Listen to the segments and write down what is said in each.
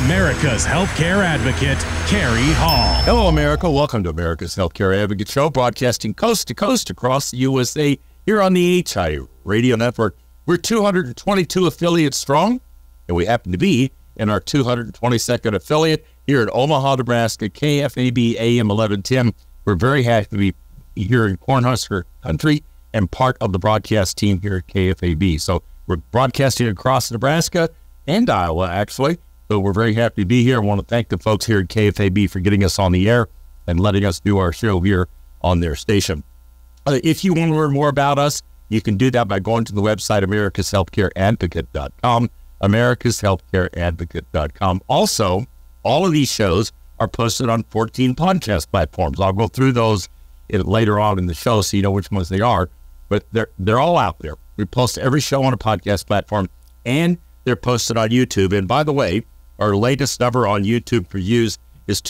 America's healthcare advocate, Carrie Hall. Hello, America. Welcome to America's Healthcare Advocate Show, broadcasting coast to coast across the USA here on the HI Radio Network. We're 222 affiliates strong, and we happen to be in our 222nd affiliate here in Omaha, Nebraska, KFAB AM 1110. We're very happy to be here in Cornhusker country and part of the broadcast team here at KFAB. So we're broadcasting across Nebraska and Iowa, actually. So we're very happy to be here. I want to thank the folks here at KFAB for getting us on the air and letting us do our show here on their station. If you want to learn more about us, you can do that by going to the website, americashealthcareadvocate.com, americashealthcareadvocate.com. Also, all of these shows are posted on 14 podcast platforms. I'll go through those later on in the show so you know which ones they are, but they're all out there. We post every show on a podcast platform, and they're posted on YouTube. And by the way, our latest number on YouTube for views is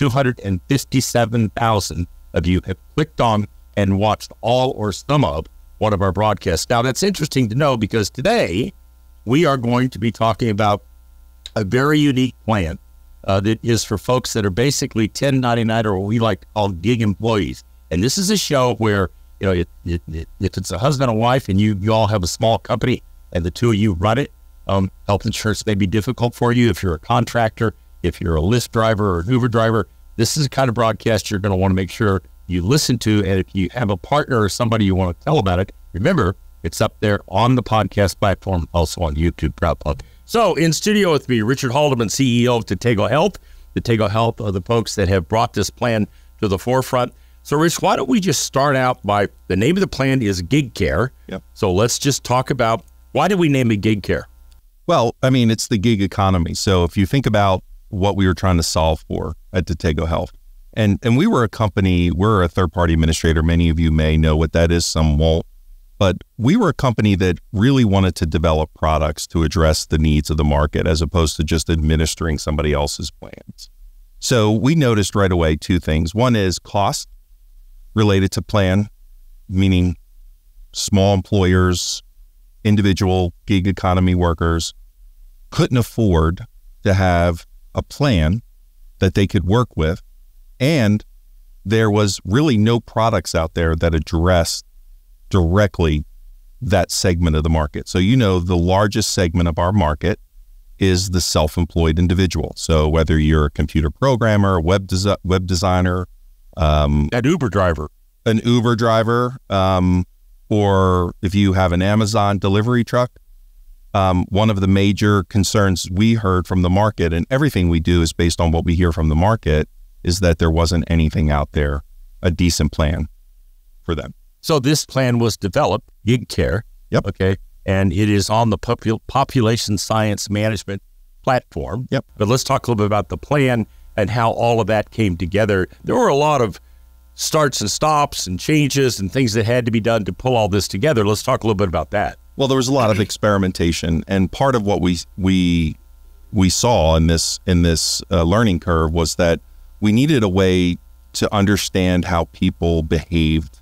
257,000 of you have clicked on and watched all or some of one of our broadcasts. Now, that's interesting to know because today we are going to be talking about a very unique plan that is for folks that are basically 1099 or what we like to call gig employees. And this is a show where, you know, if it's a husband and wife and you all have a small company and the two of you run it, health insurance may be difficult for you. If you're a contractor, if you're a Lyft driver or an Uber driver, this is the kind of broadcast you're going to want to make sure you listen to. And if you have a partner or somebody you want to tell about it, remember, it's up there on the podcast platform, also on YouTube. So in studio with me, Richard Haldeman, CEO of Tategho Health. Tategho Health are the folks that have brought this plan to the forefront. So Rich, why don't we just start out by, the name of the plan is GigCare. Yep. So let's just talk about, why did we name it GigCare? Well, I mean, it's the gig economy. So if you think about what we were trying to solve for at Tategho Health, and we were a company, we're a third-party administrator. Many of you may know what that is, some won't. But we were a company that really wanted to develop products to address the needs of the market as opposed to just administering somebody else's plans. So we noticed right away two things. One is cost related to plan, meaning small employers, individual gig economy workers couldn't afford to have a plan that they could work with. And there was really no products out there that addressed directly that segment of the market. So, you know, the largest segment of our market is the self-employed individual. So whether you're a computer programmer, a web designer, An Uber driver, or if you have an Amazon delivery truck, one of the major concerns we heard from the market, and everything we do is based on what we hear from the market, is that there wasn't anything out there, a decent plan for them. So this plan was developed, GigCare. Yep. Okay. And it is on the population science management platform. Yep. But let's talk a little bit about the plan and how all of that came together. There were a lot of starts and stops and changes and things that had to be done to pull all this together. Let's talk a little bit about that. Well, there was a lot of experimentation, and part of what we saw in this learning curve was that we needed a way to understand how people behaved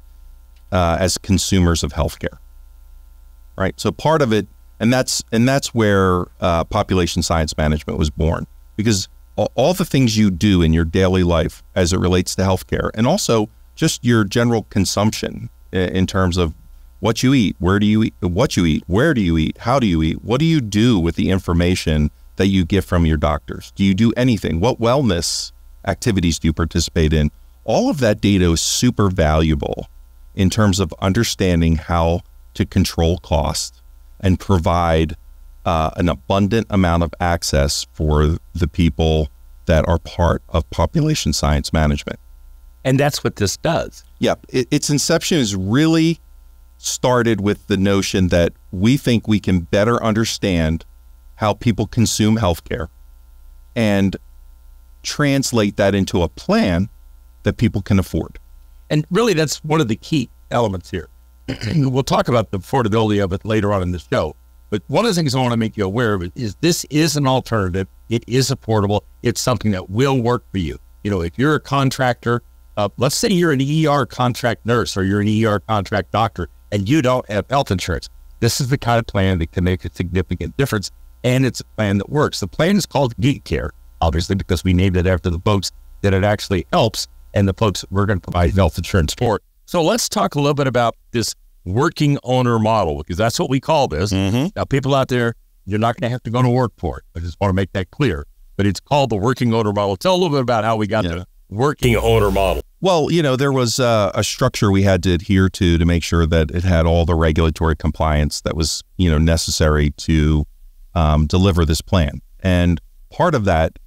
as consumers of healthcare, right? So part of it, and that's where population science management was born, because all the things you do in your daily life as it relates to healthcare, and also just your general consumption in terms of what you eat, where do you eat, what you eat, where do you eat, how do you eat, what do you do with the information that you get from your doctors? Do you do anything? What wellness activities do you participate in? All of that data is super valuable in terms of understanding how to control cost and provide an abundant amount of access for the people that are part of population science management. And that's what this does. Yeah, its inception is really started with the notion that we think we can better understand how people consume healthcare and translate that into a plan that people can afford. And really, that's one of the key elements here. We'll talk about the affordability of it later on in the show. But one of the things I want to make you aware of is this is an alternative. It is affordable. It's something that will work for you. You know, if you're a contractor, let's say you're an ER contract nurse or you're an ER contract doctor and you don't have health insurance, this is the kind of plan that can make a significant difference, and it's a plan that works. The plan is called GigCare. obviously, because we named it after the folks that it actually helps and the folks we're going to provide health insurance for. So let's talk a little bit about this working owner model, because that's what we call this. Now, people out there, you're not going to have to go to work for it. I just want to make that clear. But it's called the working owner model. Tell a little bit about how we got the working owner model. Well, there was a structure we had to adhere to make sure that it had all the regulatory compliance that was, necessary to deliver this plan. And part of that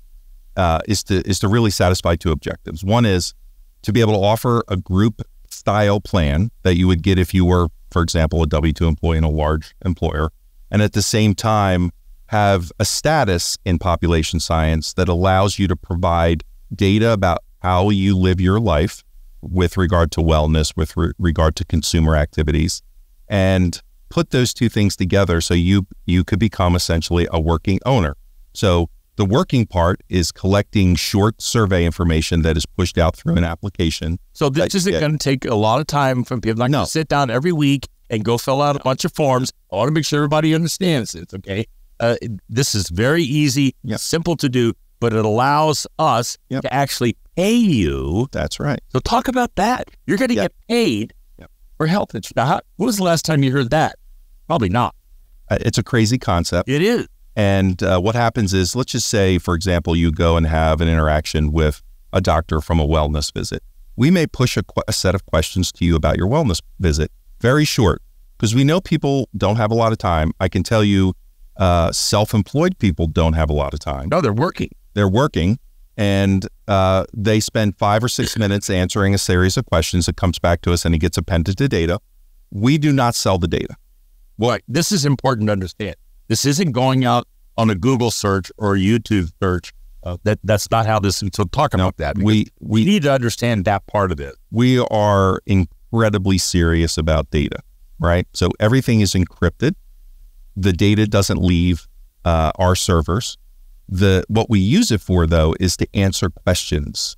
is to really satisfy two objectives. One is to be able to offer a group style plan that you would get if you were, for example, a W-2 employee in a large employer, and at the same time have a status in population science that allows you to provide data about how you live your life with regard to wellness, with regard to consumer activities, and put those two things together so you could become essentially a working owner. So the working part is collecting short survey information that is pushed out through an application. So this isn't going to take a lot of time from people. Not going to sit down every week and go fill out a bunch of forms. I want to make sure everybody understands it, okay? This is very easy, simple to do, but it allows us to actually pay you. That's right. So talk about that. You're going to get paid for health insurance. Now, when was the last time you heard that? Probably not. It's a crazy concept. It is. And what happens is, let's just say, for example, you go and have an interaction with a doctor from a wellness visit. We may push a set of questions to you about your wellness visit, very short, because we know people don't have a lot of time. I can tell you self-employed people don't have a lot of time. No, they're working. They're working, and they spend 5 or 6 minutes answering a series of questions. It comes back to us, and it gets appended to data. We do not sell the data. Well, this is important to understand. This isn't going out on a Google search or a YouTube search. That's not how this is. So talk about that. We need to understand that part of it. We are incredibly serious about data, right? So everything is encrypted. The data doesn't leave our servers. What we use it for, though, is to answer questions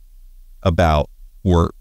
about or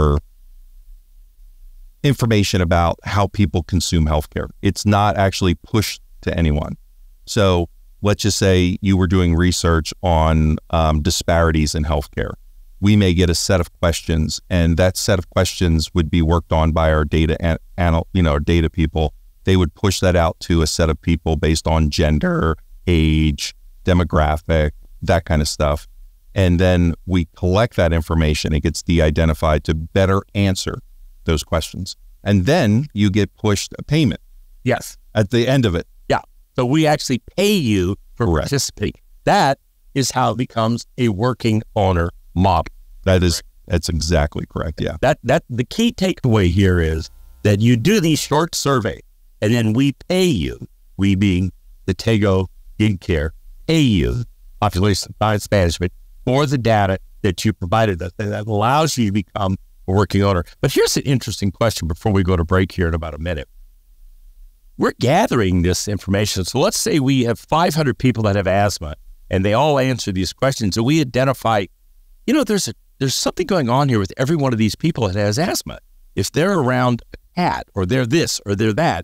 information about how people consume healthcare. It's not actually pushed to anyone. So let's just say you were doing research on disparities in healthcare. We may get a set of questions, and that set of questions would be worked on by our data data people. They would push that out to a set of people based on gender, age, demographic, that kind of stuff. And then we collect that information. It gets de-identified to better answer those questions. And then you get pushed a payment. Yes. At the end of it. Yeah. So we actually pay you for participating. That is how it becomes a working owner model. That's exactly correct. Yeah. That the key takeaway here is that you do these short surveys, and then we pay you, we being the Tego GigCare, pay you, population science management, for the data that you provided us. And that allows you to become a working owner. But here's an interesting question before we go to break here in about a minute. We're gathering this information. So let's say we have 500 people that have asthma, and they all answer these questions. So we identify, there's something going on here with every one of these people that has asthma. If they're around a cat, or they're this, or they're that,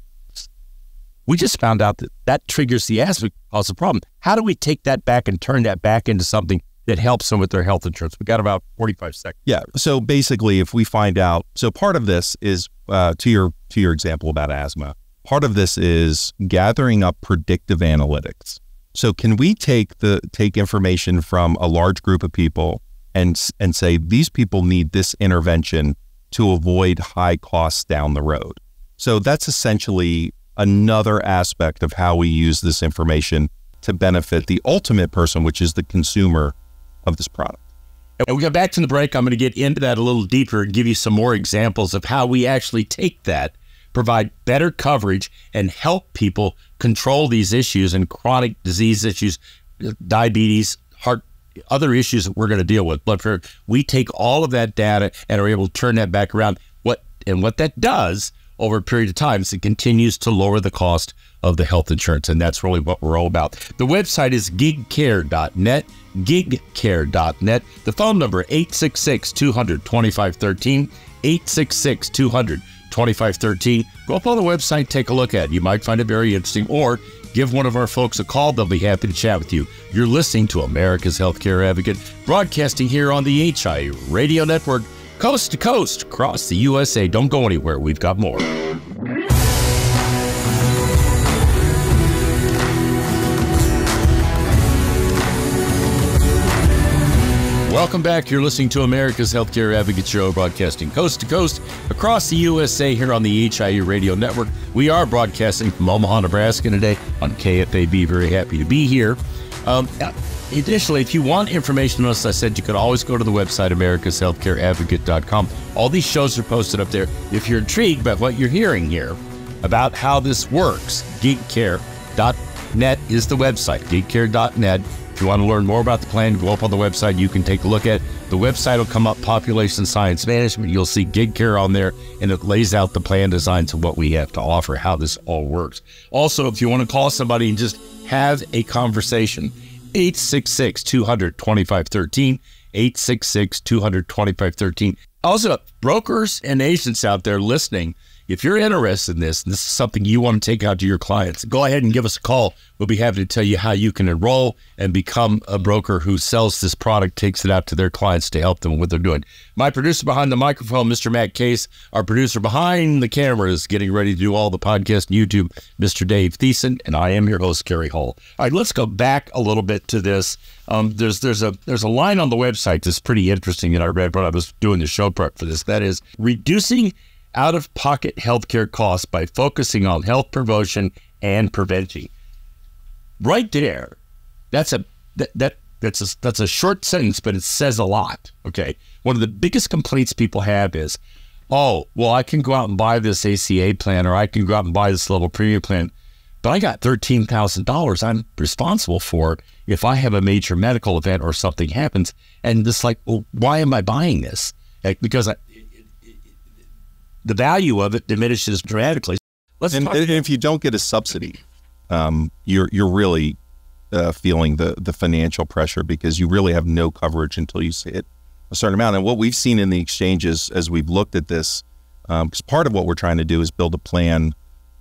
we just found out that triggers the asthma, causes a problem. How do we take that back and turn that back into something that helps them with their health insurance? We got about 45 seconds. Yeah. So basically, if we find out, so part of this is to your example about asthma. Part of this is gathering up predictive analytics. So can we take information from a large group of people and say these people need this intervention to avoid high costs down the road? So that's essentially another aspect of how we use this information to benefit the ultimate person, which is the consumer of this product. And we go back to the break. I'm going to get into that a little deeper and give you some more examples of how we actually take that, provide better coverage, and help people control these issues and chronic disease issues, diabetes, heart, other issues that we're going to deal with, blood pressure. We take all of that data and are able to turn that back around. What that does over a period of time is it continues to lower the cost of the health insurance, and that's really what we're all about. The website is gigcare.net, gigcare.net. The phone number, 866-200-2513, 866-200-2513. Go up on the website, take a look at it. You might find it very interesting, or give one of our folks a call. They'll be happy to chat with you. You're listening to America's Healthcare Advocate, broadcasting here on the HIU Radio Network, coast to coast, across the USA. Don't go anywhere. We've got more. Welcome back. You're listening to America's Healthcare Advocate Show, broadcasting coast to coast across the USA here on the HIU Radio Network. We are broadcasting from Omaha, Nebraska today on KFAB. Very happy to be here. Additionally, if you want information on us, I said you could always go to the website, americashealthcareadvocate.com. All these shows are posted up there. If you're intrigued by what you're hearing here about how this works, GigCare.net is the website, GigCare.net. If you want to learn more about the plan, go up on the website. You can take a look at it. The website will come up, Population Science Management. You'll see GigCare on there, and it lays out the plan designs of what we have to offer, how this all works. Also, if you want to call somebody and just have a conversation, 866-200-2513, 866-200-2513. Also, brokers and agents out there listening, if you're interested in this, and this is something you want to take out to your clients, go ahead and give us a call. We'll be happy to tell you how you can enroll and become a broker who sells this product, takes it out to their clients to help them with what they're doing. My producer behind the microphone, Mr. Matt Case. Our producer behind the camera is getting ready to do all the podcast and YouTube, Mr. Dave Thiessen, and I am your host, Kerry Hall. All right, let's go back a little bit to this. There's a line on the website that's pretty interesting that I read when I was doing the show prep for this. That is reducing out-of-pocket healthcare costs by focusing on health promotion and preventing. Right there, that's a short sentence, but it says a lot. Okay, one of the biggest complaints people have is, oh, well, I can go out and buy this ACA plan, or I can go out and buy this level premium plan, but I got $13,000 I'm responsible for if I have a major medical event or something happens. And it's like, well, why am I buying this? Because the value of it diminishes dramatically. And if you don't get a subsidy, you're really feeling the financial pressure, because you really have no coverage until you hit a certain amount. And what we've seen in the exchanges as we've looked at this, because part of what we're trying to do is build a plan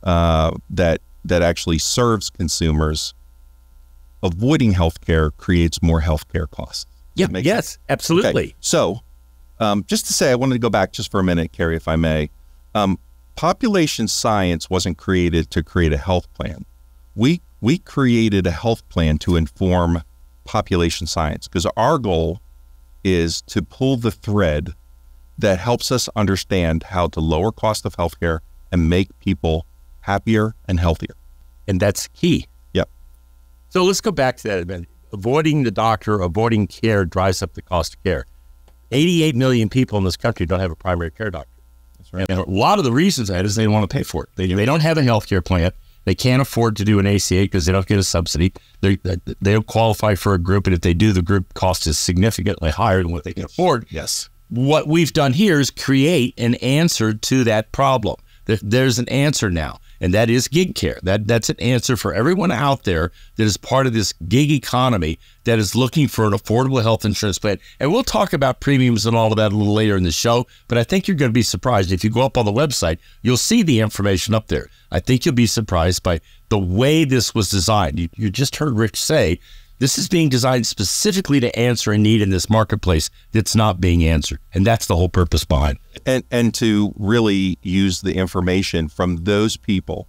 that actually serves consumers. Avoiding healthcare creates more healthcare costs. Yeah. Yes, absolutely. Okay. So, just to say, I wanted to go back just for a minute, Kerry, if I may. Population science wasn't created to create a health plan. We created a health plan to inform population science, because our goal is to pull the thread that helps us understand how to lower cost of healthcare and make people happier and healthier. And that's key. Yep. So let's go back to that a minute. Avoiding the doctor, avoiding care drives up the cost of care. 88 million people in this country don't have a primary care doctor. That's right. And a lot of the reasons that is they don't want to pay for it. They don't have a health care plan. They can't afford to do an ACA because they don't get a subsidy. They don't qualify for a group, and if they do, the group cost is significantly higher than what they can afford. Yes. What we've done here is create an answer to that problem. There's an answer now, and that is GigCare. That's an answer for everyone out there that is part of this gig economy that is looking for an affordable health insurance plan. And we'll talk about premiums and all of that a little later in the show, but I think you're going to be surprised. If you go up on the website, you'll see the information up there. I think you'll be surprised by the way this was designed. You just heard Rich say, this is being designed specifically to answer a need in this marketplace that's not being answered. And that's the whole purpose behind it. And to really use the information from those people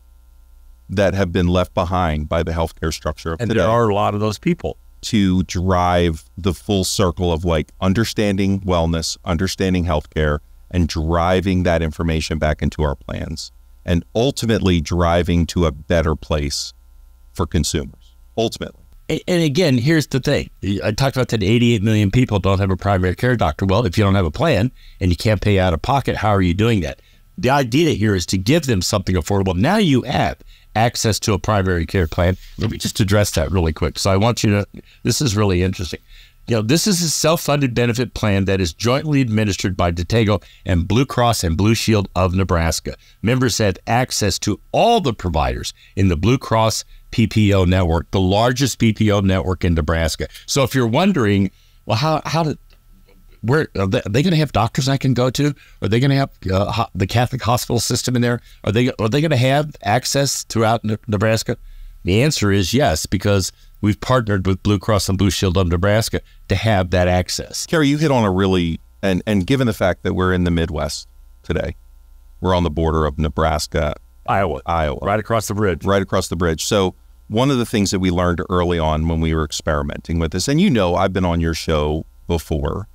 that have been left behind by the healthcare structure of today. And there are a lot of those people. To drive the full circle of like understanding wellness, understanding healthcare, and driving that information back into our plans, and ultimately driving to a better place for consumers, ultimately. And again, here's the thing. I talked about that 88 million people don't have a primary care doctor. Well, if you don't have a plan and you can't pay out of pocket, how are you doing that? The idea here is to give them something affordable. Now you have access to a primary care plan. Let me just address that really quick. So I want you to, this is really interesting. You know, this is a self-funded benefit plan that is jointly administered by Datego and Blue Cross and Blue Shield of Nebraska. Members have access to all the providers in the Blue Cross PPO network, the largest PPO network in Nebraska. So if you're wondering, well, where are they going to have doctors I can go to? Are they going to have the Catholic hospital system in there? Are they going to have access throughout Nebraska? The answer is yes, because we've partnered with Blue Cross and Blue Shield of Nebraska to have that access. Kerry, you hit on a really, and given the fact that we're in the Midwest today, we're on the border of Nebraska, Iowa, right across the bridge. Right across the bridge. So one of the things that we learned early on when we were experimenting with this, and I've been on your show before,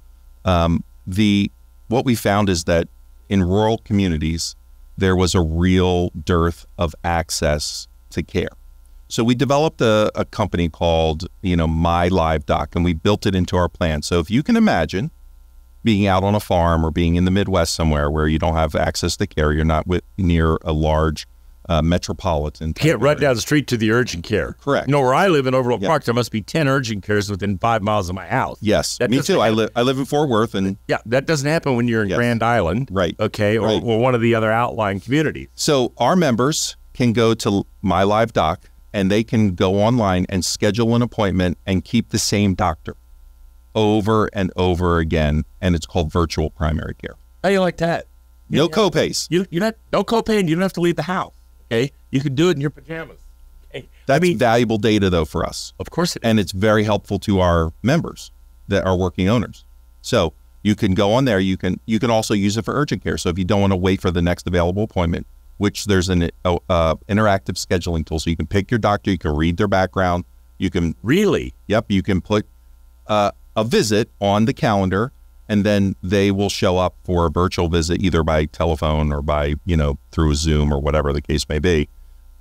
what we found is that in rural communities, there was a real dearth of access to care. So we developed a company called, My Live Doc, and we built it into our plan. So if you can imagine being out on a farm or being in the Midwest somewhere where you don't have access to care, you're not near a large metropolitan. Can't run down the street to the urgent care. Correct. Where I live in Overland Park, there must be 10 urgent cares within 5 miles of my house. Yes, me too. I live in Fort Worth, and that doesn't happen when you're in Grand Island, right? Okay, or one of the other outlying communities. So our members can go to My Live Doc, and they can go online and schedule an appointment and keep the same doctor over and over again, and it's called virtual primary care. How do you like that? No copays. No copay, and you don't have to leave the house. Okay, you can do it in your pajamas. Okay? That's valuable data, though, for us. Of course it is. And it's very helpful to our members that are working owners. So you can go on there. You can also use it for urgent care. So if you don't want to wait for the next available appointment, which there's an interactive scheduling tool, so you can pick your doctor, you can read their background, you can Yep, you can put a visit on the calendar, and then they will show up for a virtual visit either by telephone or by, through a Zoom or whatever the case may be.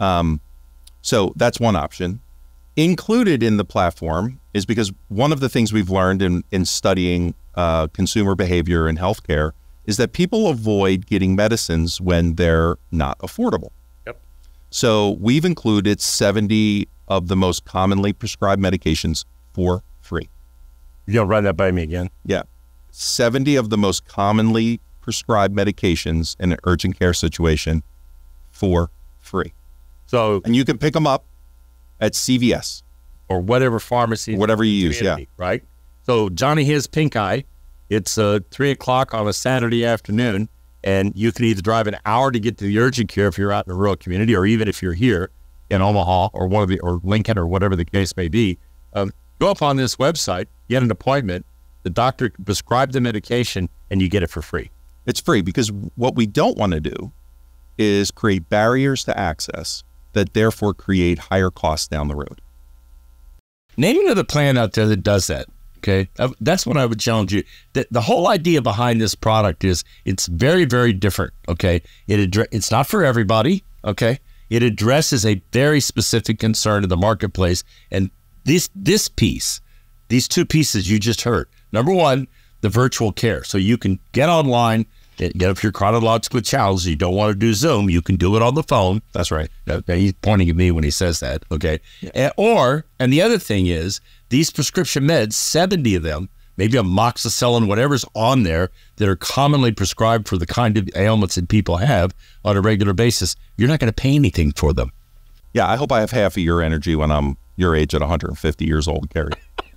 So that's one option. Included in the platform is, because one of the things we've learned in studying consumer behavior in healthcare is that people avoid getting medicines when they're not affordable. Yep. So we've included 70 of the most commonly prescribed medications for free. You gonna run that by me again? Yeah. 70 of the most commonly prescribed medications in an urgent care situation for free. And you can pick them up at CVS. Or whatever pharmacy. Whatever you use, Right? So Johnny has pink eye. It's 3 o'clock on a Saturday afternoon, and you can either drive an hour to get to the urgent care if you're out in a rural community, or even if you're here in Omaha or or Lincoln or whatever the case may be. Go up on this website, get an appointment, the doctor can prescribe the medication, and you get it for free. It's free, because what we don't want to do is create barriers to access that therefore create higher costs down the road. Name another plan out there that does that. Okay, that's what I would challenge you. The whole idea behind this product is it's very, very different. Okay, it's not for everybody. Okay, it addresses a very specific concern in the marketplace, and this piece, these two pieces you just heard. Number one, the virtual care, so you can get online. If you're chronologically challenged, you don't want to do Zoom, you can do it on the phone. That's right. He's pointing at me when he says that. Okay, yeah. And the other thing is, these prescription meds, 70 of them, maybe amoxicillin, whatever's on there, that are commonly prescribed for the kind of ailments that people have on a regular basis, you're not going to pay anything for them. Yeah, I hope I have half of your energy when I'm your age at 150 years old, Kerry.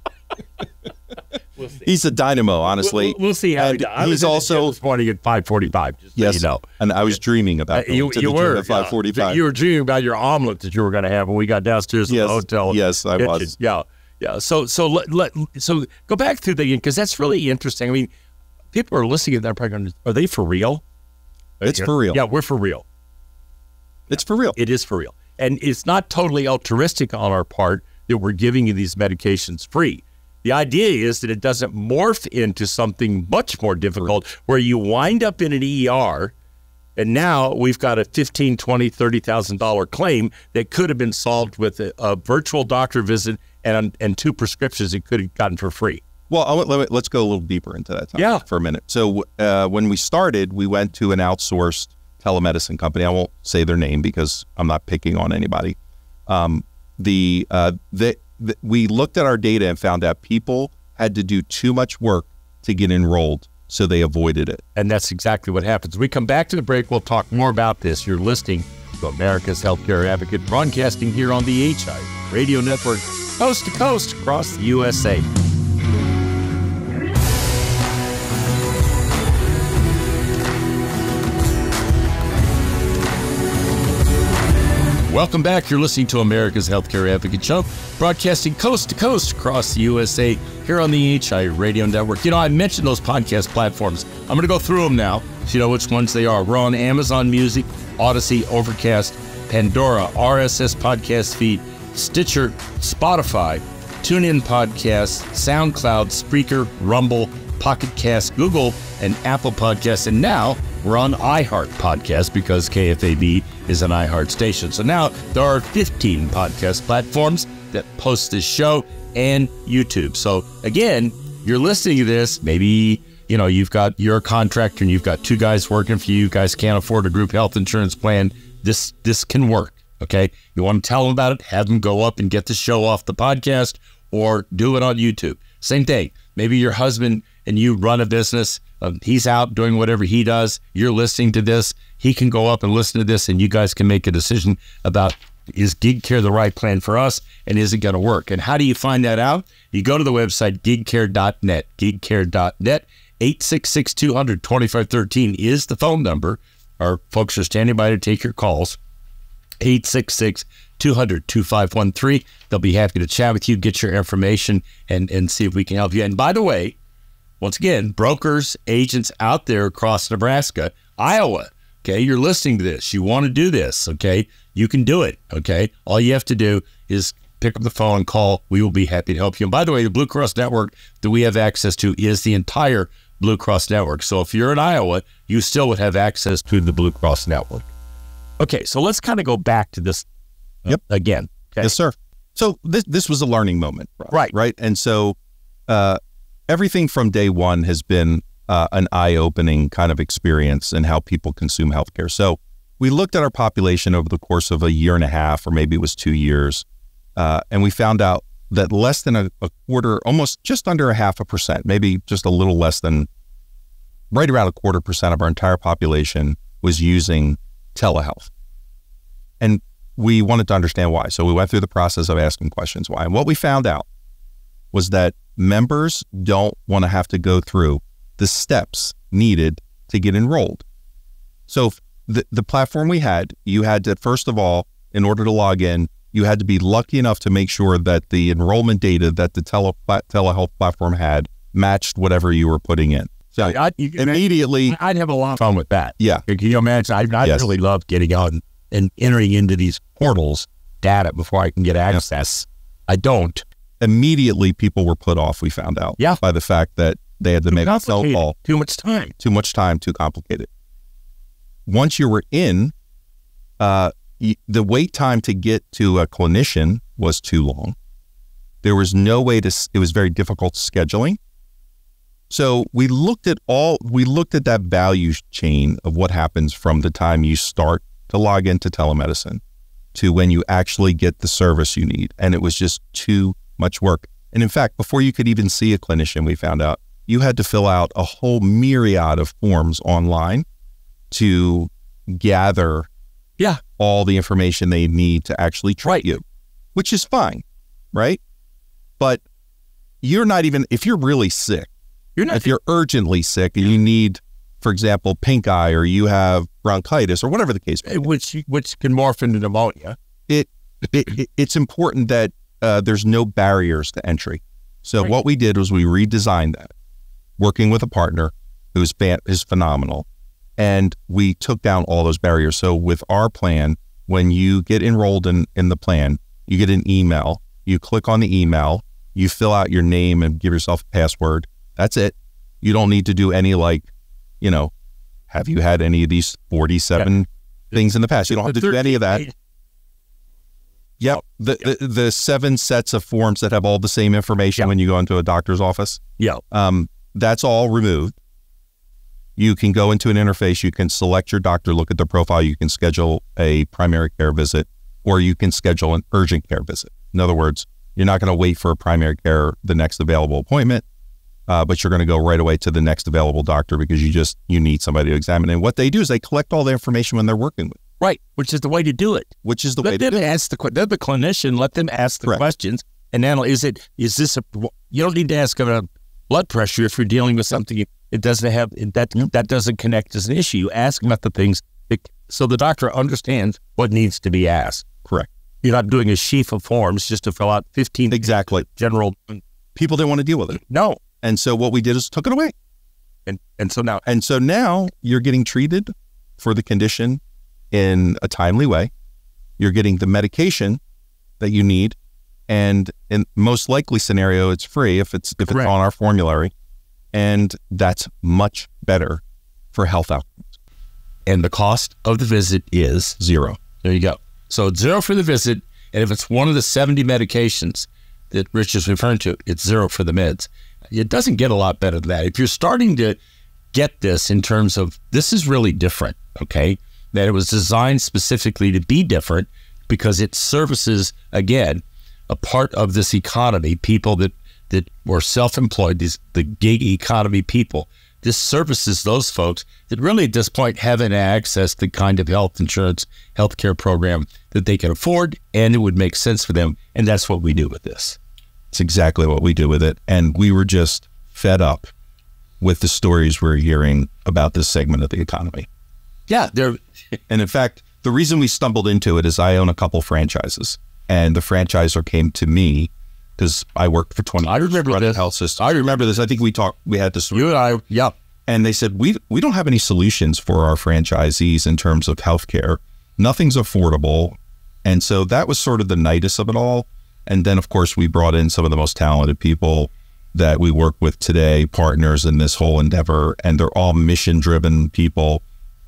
We'll see. He's a dynamo, honestly. We'll see how he does. He's also this morning at 5:45. Yes, so you know. And I was dreaming about you were at 5:45. You were dreaming about your omelet that you were going to have when we got downstairs at the hotel. Yes, I was. Yeah. So go back through that again, because that's really interesting. I mean, people are listening to that program. Are they for real? It's for real. Yeah, we're for real. It's for real. It is for real, and it's not totally altruistic on our part that we're giving you these medications free. The idea is that it doesn't morph into something much more difficult where you wind up in an ER, and now we've got a $15,000, $20,000, $30,000 claim that could have been solved with a virtual doctor visit and 2 prescriptions it could have gotten for free. Well, let's go a little deeper into that for a minute. So when we started, we went to an outsourced telemedicine company. I won't say their name because I'm not picking on anybody. We looked at our data and found out people had to do too much work to get enrolled, so they avoided it. And that's exactly what happens. We come back to the break, we'll talk more about this. You're listening to America's Healthcare Advocate, broadcasting here on the HI Radio Network, coast to coast across the USA. Welcome back. You're listening to America's Healthcare Advocate Show, broadcasting coast to coast across the USA here on the HI Radio Network. I mentioned those podcast platforms. I'm going to go through them now so you know which ones they are. We're on Amazon Music, Odyssey, Overcast, Pandora, RSS Podcast Feed, Stitcher, Spotify, TuneIn Podcasts, SoundCloud, Spreaker, Rumble, Pocket Cast, Google, and Apple Podcasts. And now we're on iHeart Podcast because KFAB is an iHeart station. So now there are 15 podcast platforms that post this show and YouTube. So again, you're listening to this, maybe, you're a contractor and you've got two guys working for you. You guys can't afford a group health insurance plan. This can work, okay? You want to tell them about it, have them go up and get the show off the podcast or do it on YouTube. Same thing. Maybe your husband and you run a business. He's out doing whatever he does. You're listening to this. He can go up and listen to this, and you guys can make a decision about, is GigCare the right plan for us, and is it going to work? And how do you find that out? You go to the website, gigcare.net, gigcare.net. 866-200-2513 is the phone number. Our folks are standing by to take your calls. 866-200-2513. They'll be happy to chat with you, get your information, and see if we can help you. And by the way, once again, brokers, agents out there across Nebraska, Iowa, okay, you're listening to this. You want to do this, okay? You can do it, okay? All you have to do is pick up the phone and call. We will be happy to help you. And by the way, the Blue Cross Network that we have access to is the entire Blue Cross Network. So if you're in Iowa, you still would have access to the Blue Cross Network. Okay, so let's kind of go back to this again. Okay? Yes, sir. So this was a learning moment, right? And so everything from day one has been an eye-opening kind of experience in how people consume healthcare. So we looked at our population over the course of a year and a half, or maybe it was 2 years, and we found out that less than a quarter, almost just under 0.5%, maybe just a little less than, right around 0.25% of our entire population was using telehealth. And we wanted to understand why. So we went through the process of asking questions why. And what we found out was that members don't want to have to go through the steps needed to get enrolled. So the platform we had, you had to, first of all, in order to log in, you had to be lucky enough to make sure that the enrollment data that the telehealth platform had matched whatever you were putting in. So immediately, I'd have a lot of fun with that. Yeah. Can you imagine? I really love getting out and entering into these portals data before I can get access. I don't. Immediately, people were put off, we found out, by the fact that they had to make a phone call. Too much time. Too much time, too complicated. Once you were in, the wait time to get to a clinician was too long. There was no way it was very difficult scheduling. So we looked at that value chain of what happens from the time you start to log into telemedicine to when you actually get the service you need. And it was just too much work. And in fact, before you could even see a clinician, we found out you had to fill out a whole myriad of forms online to gather all the information they need to actually treat you, which is fine, right? But you're not even, if you're really sick, if you're urgently sick and you need, for example, pink eye, or you have bronchitis, or whatever the case may be, which can morph into pneumonia, it's important that there's no barriers to entry. So what we did was we redesigned that, working with a partner who's phenomenal, and we took down all those barriers. So with our plan, when you get enrolled in the plan, you get an email. You click on the email, you fill out your name and give yourself a password. That's it. You don't need to do any have you had any of these 47 things in the past? You don't have to do any of that. Yep. The 7 sets of forms that have all the same information when you go into a doctor's office. Yeah. That's all removed. You can go into an interface, you can select your doctor, look at their profile, you can schedule a primary care visit, or you can schedule an urgent care visit. In other words, you're not going to wait for a primary care, the next available appointment, but you're going to go right away to the next available doctor because you need somebody to examine. And what they do is they collect all the information when they're working with. Right, which is the way to do it. They're the clinician, let them ask the questions. And then you don't need to ask about blood pressure if you're dealing with something it doesn't have, that doesn't connect as an issue. You ask about the things so the doctor understands what needs to be asked. Correct. You're not doing a sheaf of forms just to fill out 15 Exactly. general. People didn't want to deal with it. No. And so what we did is took it away. And so now you're getting treated for the condition in a timely way. You're getting the medication that you need, and in most likely scenario, it's free if it's on our formulary, and that's much better for health outcomes. And the cost of the visit is Zero. there. You go. So it's zero for the visit, and if it's one of the 70 medications that Rich is referring to, it's zero for the meds. It doesn't get a lot better than that. If you're starting to get this in terms of this is really different, okay, that it was designed specifically to be different because it services, again, a part of this economy, people that were self-employed, the gig economy people. This services those folks that really at this point haven't accessed the kind of health insurance, healthcare program that they can afford, and it would make sense for them. And that's what we do with this. It's exactly what we do with it. And we were just fed up with the stories we're hearing about this segment of the economy. Yeah, And in fact, the reason we stumbled into it is I own a couple franchises, and the franchisor came to me because I worked for 20 years. I remember running this. health system. I remember this. I think we had this. You and I, yeah. And they said, we don't have any solutions for our franchisees in terms of healthcare. Nothing's affordable. And so that was sort of the nidus of it all. And then, of course, we brought in some of the most talented people that we work with today, partners in this whole endeavor, and they're all mission-driven people.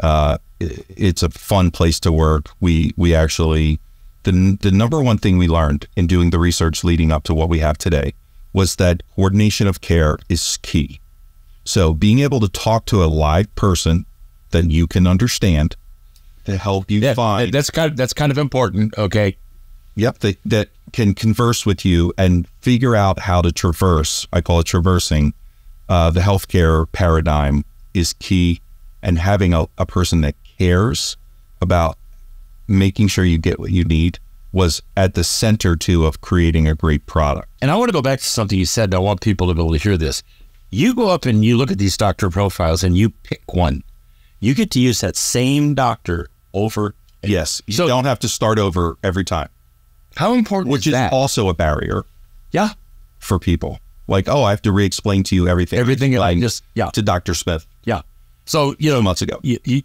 It's a fun place to work. We actually, the number one thing we learned in doing the research leading up to what we have today was that coordination of care is key. So being able to talk to a live person that you can understand to help you find. That's kind of important, okay? Yep, that can converse with you and figure out how to traverse, I call it traversing, the healthcare paradigm is key. And having a person that cares about making sure you get what you need was at the center, too, of creating a great product. And I want to go back to something you said, and I want people to be able to hear this. You go up and you look at these doctor profiles and you pick one. You get to use that same doctor over. Yes, you don't have to start over every time. How important is that? Which is also a barrier. Yeah. For people. Like, I have to re-explain to you everything. Everything to Dr. Smith. Yeah. So, 2 months ago.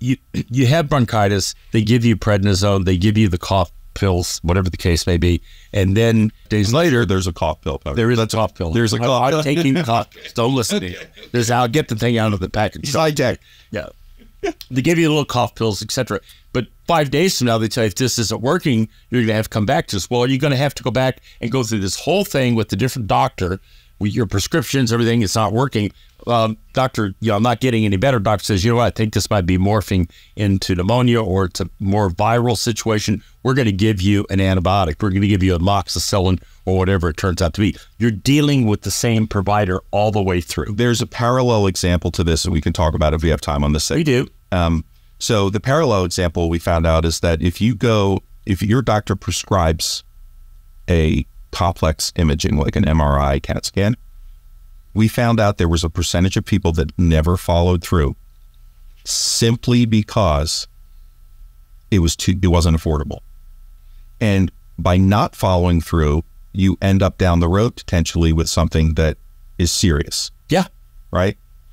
You have bronchitis, they give you prednisone, they give you the cough pills, whatever the case may be, and then days later, there's a cough pill. There is a cough pill. There's a cough pill. I'm taking cough pills. Don't listen to me. I'll get the thing out of the package. Side deck. Yeah. They give you little cough pills, etc. But 5 days from now, they tell you if this isn't working, you're going to have to come back to us. Well, you're going to have to go back and go through this whole thing with the different doctor, with your prescriptions, everything. It's not working. Doctor, I'm not getting any better. Doctor says, you know what? I think this might be morphing into pneumonia, or it's a more viral situation. We're going to give you an antibiotic. We're going to give you amoxicillin or whatever it turns out to be. You're dealing with the same provider all the way through. There's a parallel example to this, and we can talk about it if we have time on this segment. We do. So the parallel example we found out is that if your doctor prescribes a complex imaging like an MRI, CAT scan, we found out there was a percentage of people that never followed through simply because it wasn't affordable. And by not following through, you end up down the road potentially with something that is serious. Yeah. Right?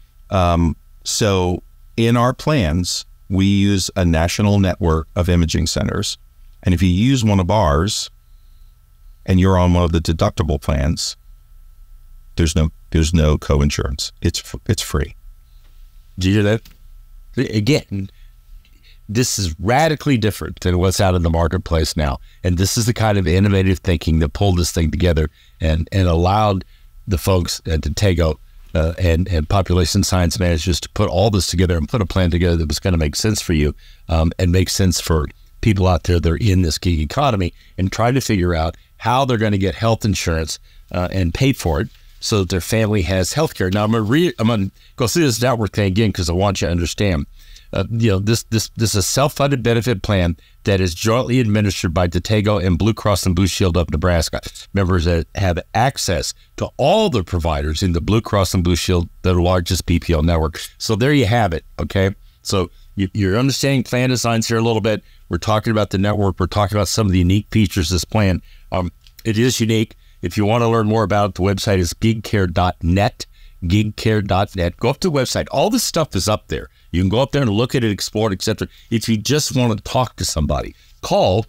So in our plans, we use a national network of imaging centers. And if you use one of ours and you're on one of the deductible plans, there's no co-insurance. It's free. Do you hear that? Again, this is radically different than what's out in the marketplace now. And this is the kind of innovative thinking that pulled this thing together and allowed the folks at Tatego and population science managers to put all this together and put a plan together that was going to make sense for you and make sense for people out there that are in this gig economy and try to figure out how they're going to get health insurance and pay for it so that their family has health care. Now, I'm going to go through this network thing again because I want you to understand. This is a self-funded benefit plan that is jointly administered by Tatego and Blue Cross and Blue Shield of Nebraska. Members that have access to all the providers in the Blue Cross and Blue Shield, the largest PPO network. So there you have it, okay? So you're understanding plan designs here a little bit. We're talking about the network. We're talking about some of the unique features of this plan. It is unique. If you want to learn more about it, the website is gigcare.net, gigcare.net. Go up to the website. All this stuff is up there. You can go up there and look at it, explore it, etc. If you just want to talk to somebody, call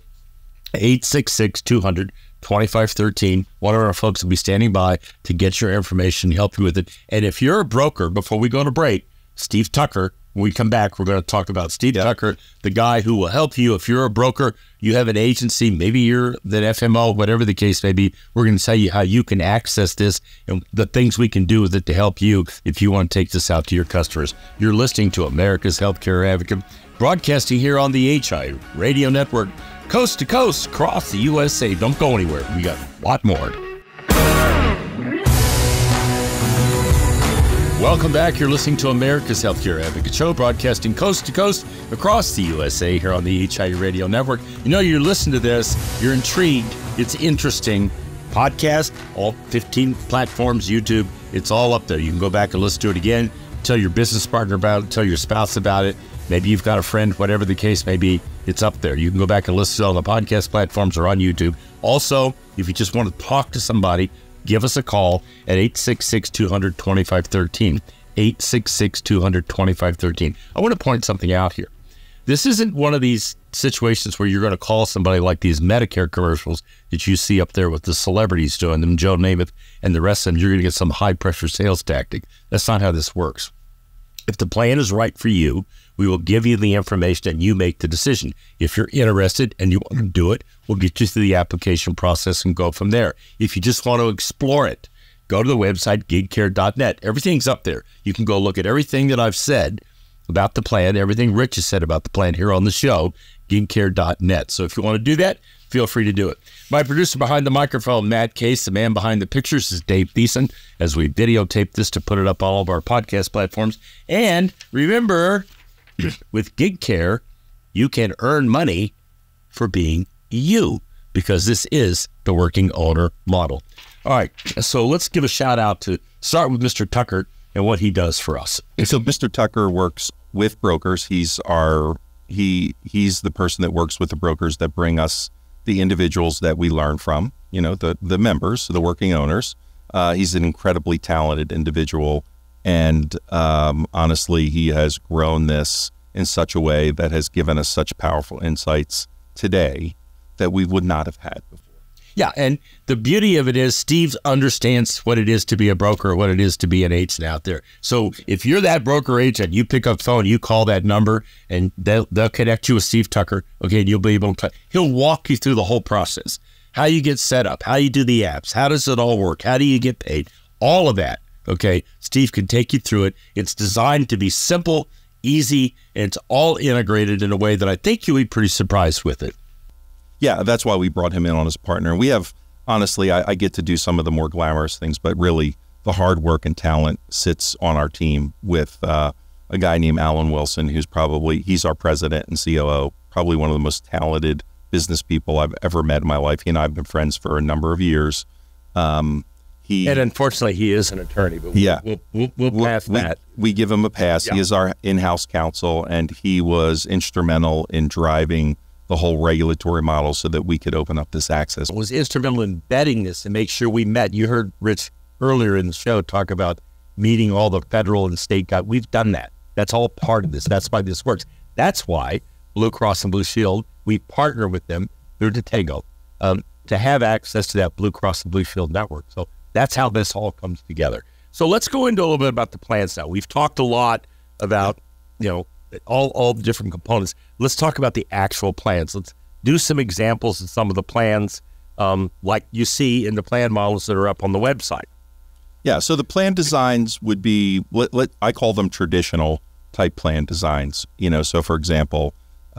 866-200-2513. One of our folks will be standing by to get your information, help you with it. And if you're a broker, before we go to break, Steve Tucker, when we come back, we're going to talk about Steve Tucker, the guy who will help you. If you're a broker, you have an agency, maybe you're the FMO, whatever the case may be, we're going to tell you how you can access this and the things we can do with it to help you if you want to take this out to your customers. You're listening to America's Healthcare Advocate, broadcasting here on the HI Radio Network, coast to coast, across the USA. Don't go anywhere. We got a lot more. Welcome back. You're listening to America's Healthcare Advocate Show, broadcasting coast to coast across the USA here on the HI Radio Network. You know, you're listening to this, you're intrigued, it's interesting. Podcast, all 15 platforms, YouTube, it's all up there. You can go back and listen to it again, tell your business partner about it, tell your spouse about it. Maybe you've got a friend, whatever the case may be, it's up there. You can go back and listen to it on the podcast platforms or on YouTube. Also, if you just want to talk to somebody, give us a call at 866-200-2513, 866-200-2513. I want to point something out here. This isn't one of these situations where you're going to call somebody like these Medicare commercials that you see up there with the celebrities doing them, Joe Namath and the rest of them. You're going to get some high-pressure sales tactic. That's not how this works. If the plan is right for you, we will give you the information and you make the decision. If you're interested and you want to do it, we'll get you through the application process and go from there. If you just want to explore it, go to the website, gigcare.net. Everything's up there. You can go look at everything that I've said about the plan, everything Rich has said about the plan here on the show, gigcare.net. So if you want to do that, feel free to do it. My producer behind the microphone, Matt Case. The man behind the pictures is Dave Thiessen, as we videotape this to put it up on all of our podcast platforms. And remember, with GigCare, you can earn money for being you, because this is the working owner model. All right, so let's give a shout out to start with Mr. Tucker and what he does for us. So Mr. Tucker works with brokers. He's the person that works with the brokers that bring us the individuals that we learn from, you know, the members, the working owners. He's an incredibly talented individual. And honestly, he has grown this in such a way that has given us such powerful insights today that we would not have had before. Yeah, and the beauty of it is Steve understands what it is to be a broker, what it is to be an agent out there. So if you're that broker agent, you pick up the phone, you call that number, and they'll connect you with Steve Tucker. Okay, and you'll be able to. He'll walk you through the whole process, how you get set up, how you do the apps, how does it all work, how do you get paid, all of that. Okay, Steve can take you through it. It's designed to be simple, easy, and it's all integrated in a way that I think you'll be pretty surprised with it. Yeah, that's why we brought him in on as a partner. We have, honestly, I get to do some of the more glamorous things, but really the hard work and talent sits on our team with a guy named Alan Wilson, he's our president and COO, probably one of the most talented business people I've ever met in my life. He and I have been friends for a number of years. And unfortunately, he is an attorney, but we'll pass that. We give him a pass. Yeah. He is our in-house counsel, and he was instrumental in driving the whole regulatory model so that we could open up this access. Was instrumental in vetting this and make sure we met. You heard Rich earlier in the show talk about meeting all the federal and state guys. We've done that. That's all part of this. That's why this works. That's why Blue Cross and Blue Shield, we partner with them through Datego to have access to that Blue Cross and Blue Shield network. So that's how this all comes together. So let's go into a little bit about the plans now. We've talked a lot about, you know, all the different components. Let's talk about the actual plans. Let's do some examples of some of the plans like you see in the plan models that are up on the website. Yeah, so the plan designs would be, I call them traditional type plan designs. You know, so for example,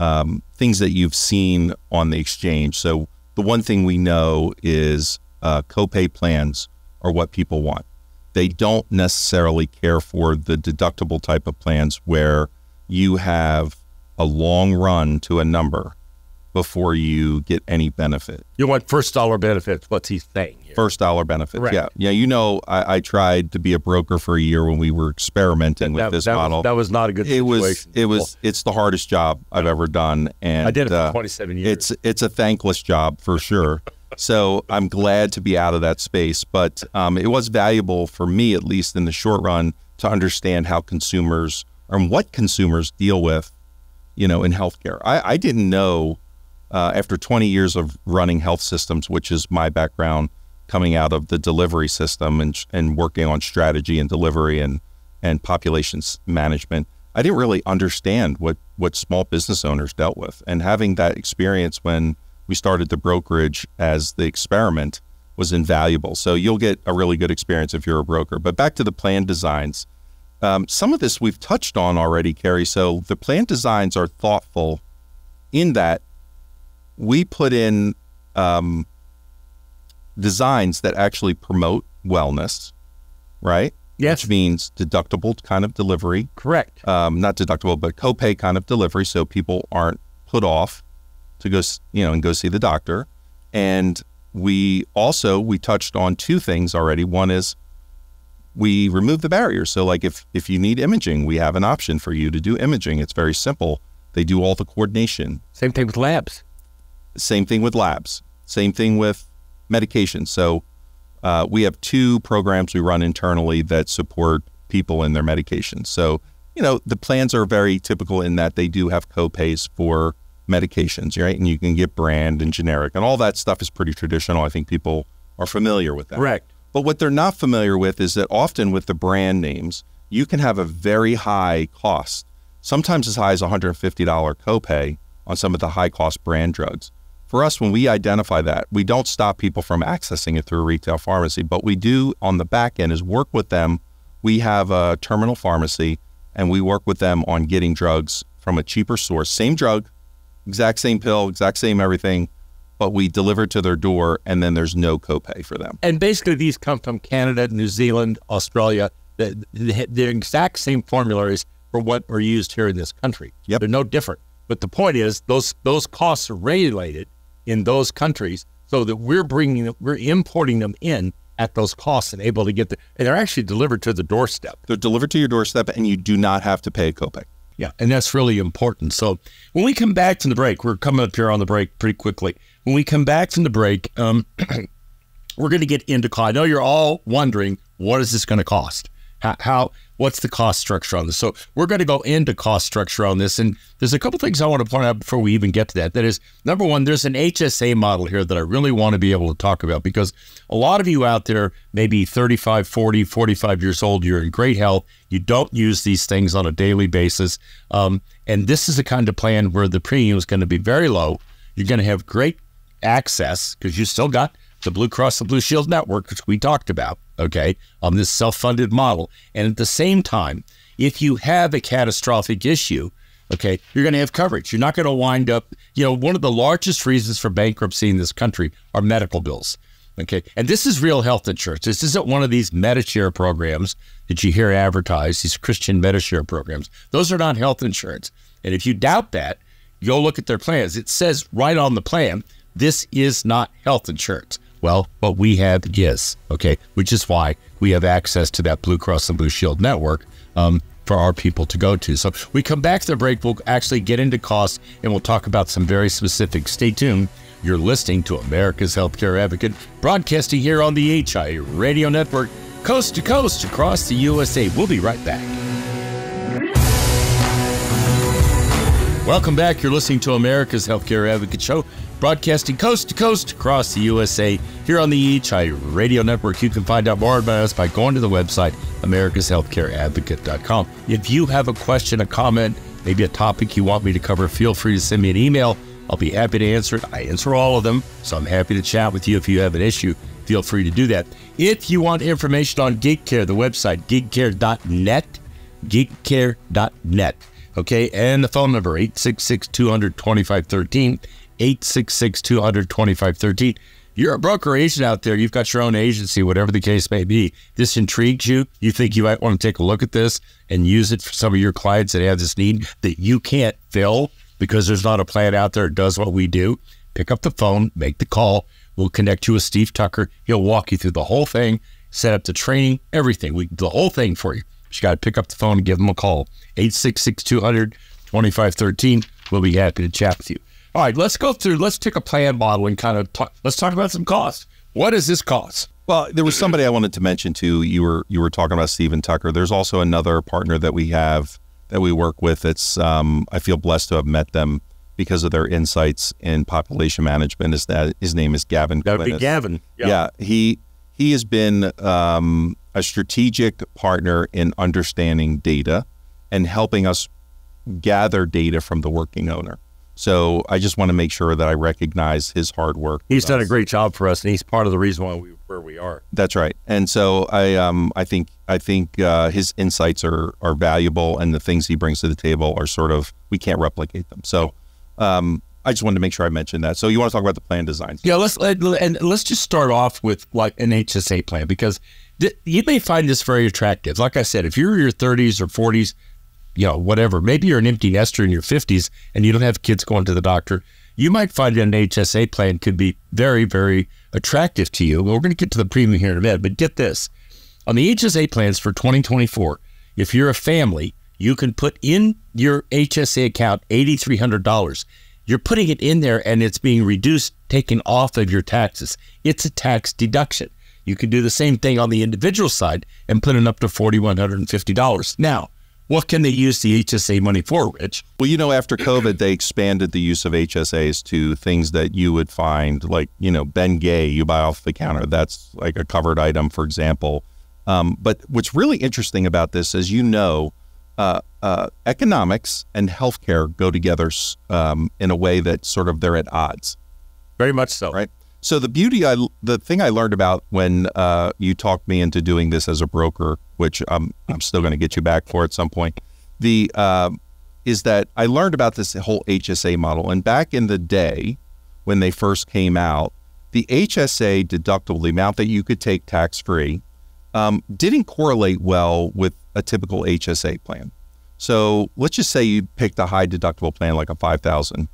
things that you've seen on the exchange. So the one thing we know is copay plans are what people want. They don't necessarily care for the deductible type of plans where you have a long run to a number before you get any benefit. You want first dollar benefits. What's he saying here? First dollar benefits. Correct. Yeah. Yeah. You know, I tried to be a broker for a year when we were experimenting with this model. That was not a good situation. It's the hardest job I've ever done. And I did it for 27 years. It's a thankless job for sure. So I'm glad to be out of that space. But it was valuable for me, at least in the short run, to understand how consumers and what consumers deal with, in healthcare. I didn't know after 20 years of running health systems, which is my background, coming out of the delivery system and working on strategy and delivery and population management, I didn't really understand what small business owners dealt with. And having that experience when we started the brokerage as the experiment was invaluable. So you'll get a really good experience if you're a broker. But back to the plan designs. Some of this we've touched on already, Carrie. So the plan designs are thoughtful in that we put in designs that actually promote wellness, right? Yes. Which means deductible kind of delivery. Correct. Not deductible, but copay kind of delivery, so people aren't put off to go, and go see the doctor. And we touched on two things already. One is we remove the barriers. So like if you need imaging, we have an option for you to do imaging. It's very simple. They do all the coordination. Same thing with labs. Same thing with labs. Same thing with medication. So we have two programs we run internally that support people in their medications. So, the plans are very typical in that they do have copays for medications, right? And you can get brand and generic, and all that stuff is pretty traditional. I think people are familiar with that. Correct. But what they're not familiar with is that often with the brand names, you can have a very high cost, sometimes as high as $150 copay on some of the high cost brand drugs. For us, when we identify that, we don't stop people from accessing it through a retail pharmacy, but we do on the back end is work with them. We have a terminal pharmacy, and we work with them on getting drugs from a cheaper source. Same drug, exact same pill, exact same everything, but we deliver it to their door, and then there's no copay for them. And basically, these come from Canada, New Zealand, Australia. The exact same formularies for what are used here in this country. Yep. They're no different. But the point is, those costs are regulated in those countries, so that we're importing them in at those costs and able to get and they're actually delivered to the doorstep. They're delivered to your doorstep, and you do not have to pay a copay. Yeah, and that's really important. So when we come back from the break, we're coming up here on the break pretty quickly. When we come back from the break, we're going to get into cost. I know you're all wondering, what is this going to cost? What's the cost structure on this? So we're going to go into cost structure on this. And there's a couple things I want to point out before we even get to that. That is, number one, there's an HSA model here that I really want to be able to talk about, because a lot of you out there, maybe 35, 40, 45 years old, you're in great health. You don't use these things on a daily basis. And this is the kind of plan where the premium is going to be very low. You're going to have great access because you still got the Blue Cross and Blue Shield network, which we talked about, okay, on this self-funded model. And at the same time, if you have a catastrophic issue, okay, you're going to have coverage. You're not going to wind up, one of the largest reasons for bankruptcy in this country are medical bills, okay? And this is real health insurance. This isn't one of these Medishare programs that you hear advertised, these Christian Medishare programs. Those are not health insurance. And if you doubt that, go look at their plans. It says right on the plan, this is not health insurance. Well, what we have is, okay, which is why we have access to that Blue Cross and Blue Shield network for our people to go to. So we come back to the break, we'll actually get into costs, and we'll talk about some very specific. Stay tuned. You're listening to America's Healthcare Advocate, broadcasting here on the HI Radio Network, coast to coast across the USA. We'll be right back. Welcome back. You're listening to America's Healthcare Advocate Show, broadcasting coast to coast across the USA here on the HI Radio Network. You can find out more about us by going to the website, americashealthcareadvocate.com. If you have a question, a comment, maybe a topic you want me to cover, feel free to send me an email. I'll be happy to answer it. I answer all of them, so I'm happy to chat with you. If you have an issue, feel free to do that. If you want information on GigCare, the website, gigcare.net, gigcare.net. Okay, and the phone number, 866-200-2513, 866-200-2513. You're a broker agent out there. You've got your own agency, whatever the case may be. This intrigues you. You think you might want to take a look at this and use it for some of your clients that have this need that you can't fill because there's not a plan out there that does what we do, pick up the phone, make the call. We'll connect you with Steve Tucker. He'll walk you through the whole thing, set up the training, everything. We do the whole thing for you. You got to pick up the phone and give him a call. 866-200-2513. We'll be happy to chat with you. All right, let's go through. Let's take a plan model and kind of let's talk about some costs. What does this cost? Well, there was somebody I wanted to mention too. You were talking about Stephen Tucker. There's also another partner that we have that we work with. It's I feel blessed to have met them because of their insights in population management. His name is Gavin. That would be Gavin. Yeah, he has been a strategic partner in understanding data and helping us gather data from the working owner. So I just want to make sure that I recognize his hard work. He's done a great job for us, and he's part of the reason why where we are. That's right. And so I think his insights are valuable, and the things he brings to the table are sort of, we can't replicate them. So I just wanted to make sure I mentioned that. So you want to talk about the plan designs? Yeah, let's just start off with like an HSA plan, because you may find this very attractive. Like I said, if you're in your 30s or 40s, whatever, maybe you're an empty nester in your 50s and you don't have kids going to the doctor, you might find an HSA plan could be very, very attractive to you. Well, we're going to get to the premium here in a minute, but get this. On the HSA plans for 2024, if you're a family, you can put in your HSA account $8,300. You're putting it in there and it's being reduced, taken off of your taxes. It's a tax deduction. You can do the same thing on the individual side and put in up to $4,150. Now, what can they use the HSA money for, Rich? Well, after COVID, they expanded the use of HSAs to things that you would find, like, Ben Gay, you buy off the counter. That's like a covered item, for example. But what's really interesting about this is, economics and healthcare go together in a way that sort of they're at odds. Very much so. Right. So the thing I learned about when you talked me into doing this as a broker, which I'm still going to get you back for at some point, is that I learned about this whole HSA model. And back in the day when they first came out, the HSA deductible, the amount that you could take tax-free, didn't correlate well with a typical HSA plan. So let's just say you picked a high deductible plan, like a $5,000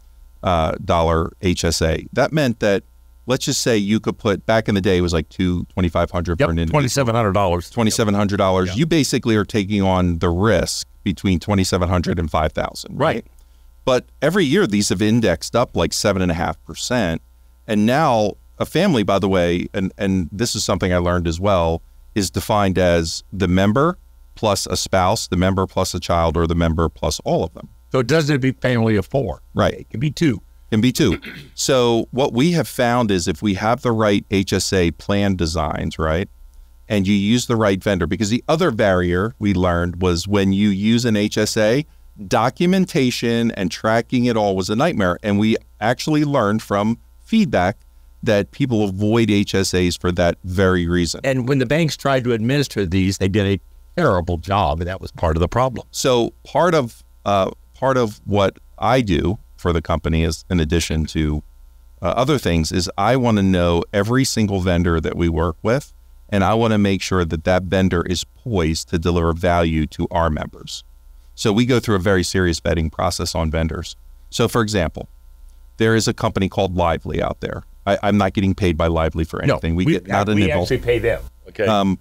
HSA. That meant that, let's just say you could put, back in the day, it was like $2,500 for an individual. $2,700. $2,700. Yep. You basically are taking on the risk between $2,700 and $5,000. Right. But every year, these have indexed up like 7.5%. And now a family, by the way, and this is something I learned as well, is defined as the member plus a spouse, the member plus a child, or the member plus all of them. So it doesn't be family of four. Right. It can be two. Can be two. So what we have found is, if we have the right HSA plan designs, right, and you use the right vendor, because the other barrier we learned was when you use an HSA, documentation and tracking it all was a nightmare. And we actually learned from feedback that people avoid HSAs for that very reason. And when the banks tried to administer these, they did a terrible job, and that was part of the problem. So part of what I do for the company, is, in addition to other things, is I want to know every single vendor that we work with, and I want to make sure that that vendor is poised to deliver value to our members. So we go through a very serious vetting process on vendors. So, for example, there is a company called Lively out there. I'm not getting paid by Lively for anything. No, we actually pay them. Okay.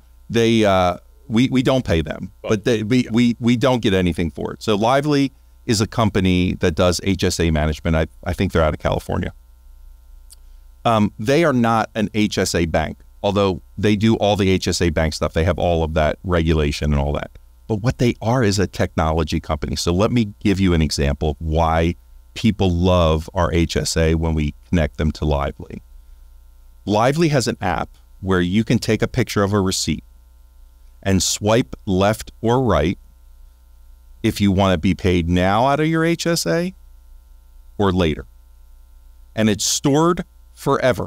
We don't pay them, but we don't get anything for it. So Lively is a company that does HSA management. I think they're out of California. They are not an HSA bank, although they do all the HSA bank stuff. They have all of that regulation and all that. But what they are is a technology company. So let me give you an example of why people love our HSA when we connect them to Lively. Lively has an app where you can take a picture of a receipt and swipe left or right if you want to be paid now out of your HSA or later. And it's stored forever.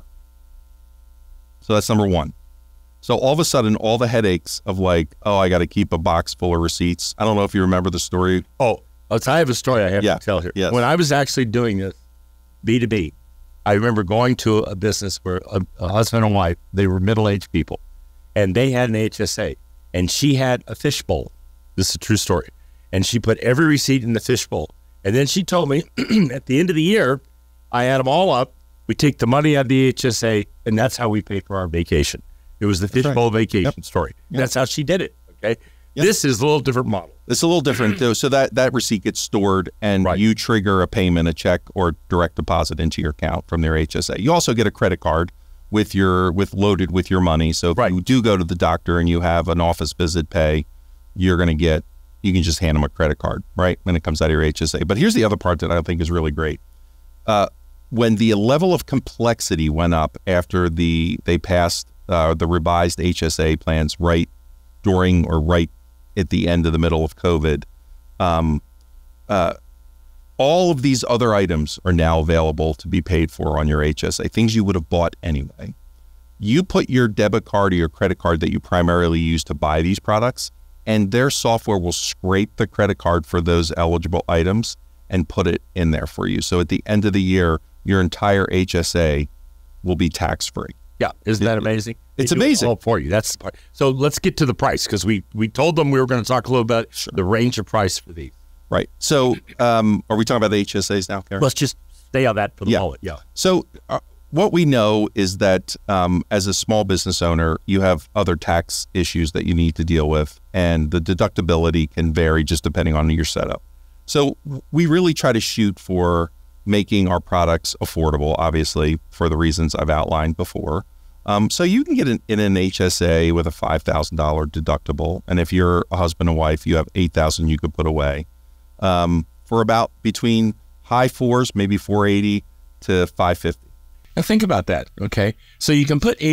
So that's number one. So all of a sudden, all the headaches of like, oh, I got to keep a box full of receipts. I don't know if you remember the story. I have a story I have to tell here. Yes. When I was actually doing this B2B, I remember going to a business where a husband and wife, they were middle-aged people, and they had an HSA, and she had a fishbowl. This is a true story. And she put every receipt in the fishbowl, And then she told me at the end of the year, I add them all up. We take the money out of the HSA, and that's how we pay for our vacation. It was the fishbowl vacation story. Yep. That's how she did it. Okay. Yep. This is a little different model. It's a little different though. So that receipt gets stored, and you trigger a payment, a check or direct deposit into your account from their HSA. You also get a credit card loaded with your money. So if you do go to the doctor and you have an office visit pay, you can just hand them a credit card, right? When it comes out of your HSA. But here's the other part that I think is really great. When the level of complexity went up after they passed the revised HSA plans right at the end of the middle of COVID, all of these other items are now available to be paid for on your HSA, things you would have bought anyway. You put your debit card or your credit card that you primarily use to buy these products, and their software will scrape the credit card for those eligible items and put it in there for you. So at the end of the year, your entire HSA will be tax-free. Yeah, isn't that amazing? It's amazing. All for you. That's the part. So let's get to the price, because we told them we were going to talk a little about the range of price for these. Right. So are we talking about the HSAs now, Karen? Let's just stay on that for the moment. Yeah. So what we know is that as a small business owner, you have other tax issues that you need to deal with, and the deductibility can vary just depending on your setup. So we really try to shoot for making our products affordable, obviously, for the reasons I've outlined before. So you can get in an HSA with a $5,000 deductible, and if you're a husband and wife, you have $8,000 you could put away for about between high fours, maybe $480 to $550. Now think about that. Okay, so you can put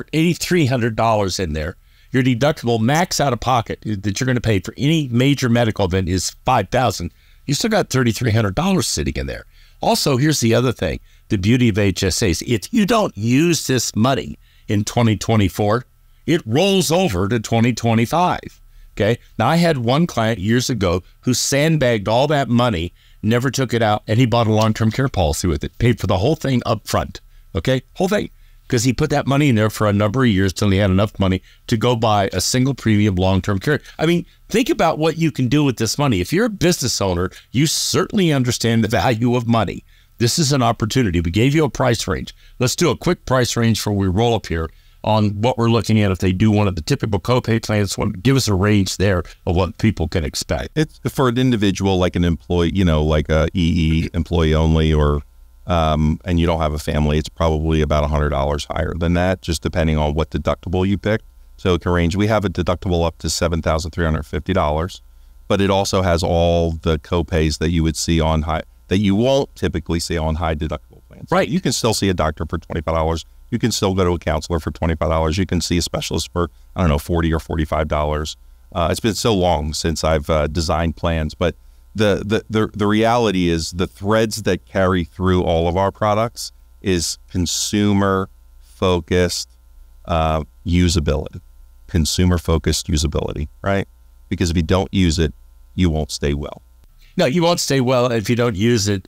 $8,300 in there. Your deductible max out of pocket that you're going to pay for any major medical event is $5,000. You still got $3,300 sitting in there. Also, here's the other thing, the beauty of HSAs. If you don't use this money in 2024, it rolls over to 2025, okay? Now, I had one client years ago who sandbagged all that money, never took it out, and he bought a long-term care policy with it, paid for the whole thing up front, okay? Whole thing, because he put that money in there for a number of years till he had enough money to go buy a single premium long-term care. I mean, think about what you can do with this money. If you're a business owner, you certainly understand the value of money. This is an opportunity. We gave you a price range. Let's do a quick price range before we roll up here on what we're looking at if they do one of the typical copay plans. Give us a range there of what people can expect. It's for an individual, like an employee, like a EE, employee only, or and you don't have a family, it's probably about $100 higher than that, just depending on what deductible you pick. So it can range. We have a deductible up to $7,350, but it also has all the copays that you would see on that you won't typically see on high deductible plans. Right. You can still see a doctor for $25. You can still go to a counselor for $25. You can see a specialist for, I don't know, $40 or $45. It's been so long since I've designed plans, but the reality is the threads that carry through all of our products is consumer-focused usability. Consumer-focused usability, right? Because if you don't use it, you won't stay well. No, you won't stay well if you don't use it.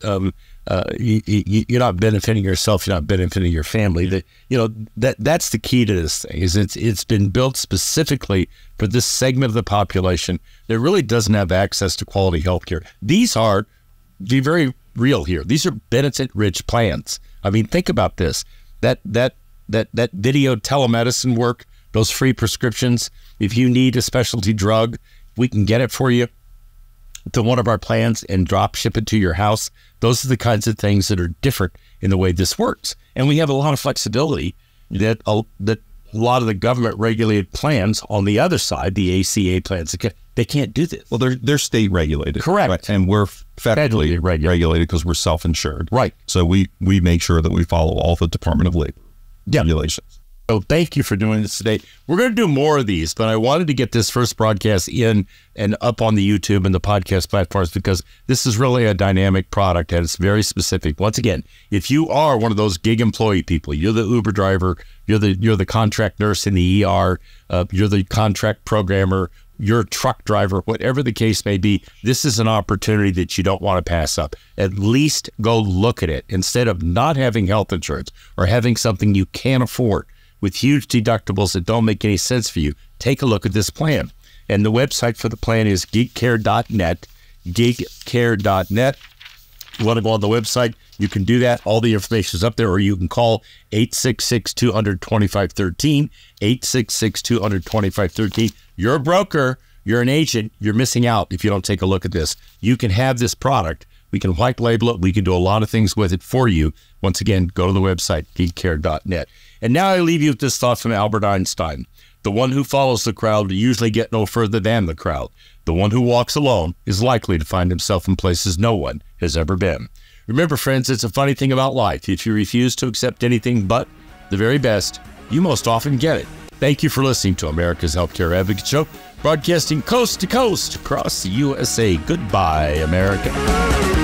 You're not benefiting yourself. You're not benefiting your family. That's the key to this thing. Is it's been built specifically for this segment of the population that really doesn't have access to quality health care. These are, be very real here, these are benefit-rich plans. I mean, think about this. That video telemedicine work, those free prescriptions. If you need a specialty drug, we can get it for you to one of our plans and drop ship it to your house. Those are the kinds of things that are different in the way this works. And we have a lot of flexibility that a lot of the government regulated plans on the other side, the ACA plans, they can't do this. Well, they're state regulated. Correct. Right? And we're federally regulated because we're self-insured. Right. So we make sure that we follow all the Department of Labor regulations. So thank you for doing this today. We're going to do more of these, but I wanted to get this first broadcast in and up on the YouTube and the podcast platforms because this is really a dynamic product and it's very specific. Once again, if you are one of those gig employee people, you're the Uber driver, you're the contract nurse in the ER, you're the contract programmer, you're a truck driver, whatever the case may be, this is an opportunity that you don't want to pass up. At least go look at it instead of not having health insurance or having something you can't afford with huge deductibles that don't make any sense for you. Take a look at this plan. And the website for the plan is GigCare.net, GigCare.net. You want to go on the website, you can do that. All the information is up there, or you can call 866-200-2513, 866-200-2513. You're a broker, you're an agent, you're missing out if you don't take a look at this. You can have this product. We can white label it. We can do a lot of things with it for you. Once again, go to the website, GigCare.net. And now I leave you with this thought from Albert Einstein. The one who follows the crowd will usually get no further than the crowd. The one who walks alone is likely to find himself in places no one has ever been. Remember, friends, it's a funny thing about life. If you refuse to accept anything but the very best, you most often get it. Thank you for listening to America's Healthcare Advocate Show, broadcasting coast to coast across the USA. Goodbye, America.